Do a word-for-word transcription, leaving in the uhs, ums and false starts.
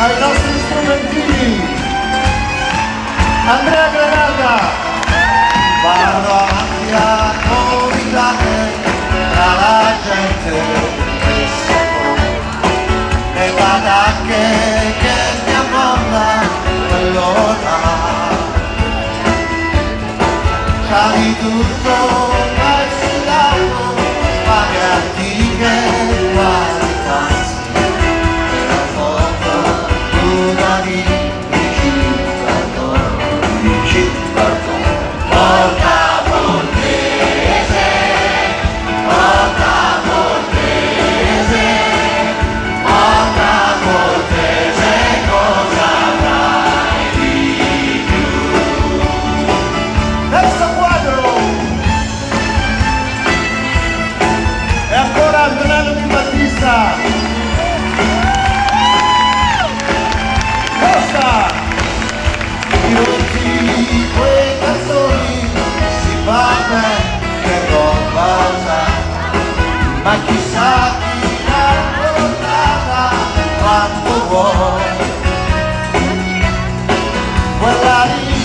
ai nostri strumentini, Andrea Granata. Vado avanti a comitate tra la gente che si pone, le patacche che mi ammolla quello là. C'ha di tutto ma il sudato, spade antiche, quasi falsi, e la foto una di Cipardone, di Cipardone. Porta Portese, porta Portese, porta Portese, cosa avrai di più? Terzo quadro! E ancora Antonello Di Battista! Costa! Tutti quei canzoni si fa bene con pausa, ma chissà chi l'ha portata quanto vuoi. Quella lì